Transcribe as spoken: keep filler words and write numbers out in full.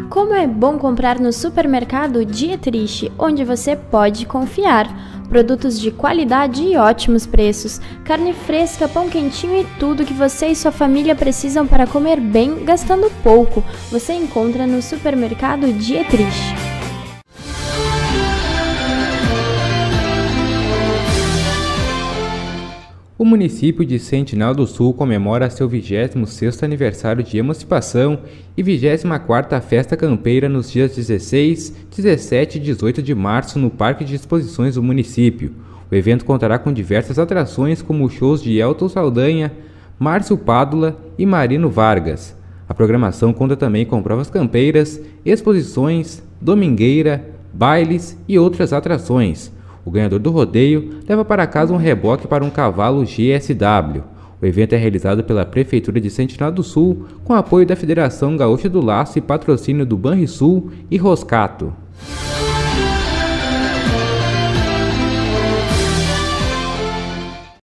Como é bom comprar no supermercado Dietrich, onde você pode confiar. Produtos de qualidade e ótimos preços, carne fresca, pão quentinho e tudo que você e sua família precisam para comer bem, gastando pouco. Você encontra no supermercado Dietrich. O município de Sentinel do Sul comemora seu vigésimo sexto aniversário de emancipação e vigésima quarta festa campeira nos dias dezesseis, dezessete e dezoito de março no Parque de Exposições do município. O evento contará com diversas atrações como shows de Elton Saldanha, Márcio Pádula e Marino Vargas. A programação conta também com provas campeiras, exposições, domingueira, bailes e outras atrações. O ganhador do rodeio leva para casa um reboque para um cavalo G S W. O evento é realizado pela Prefeitura de Sentinel do Sul, com apoio da Federação Gaúcha do Laço e patrocínio do Banrisul e Roscato.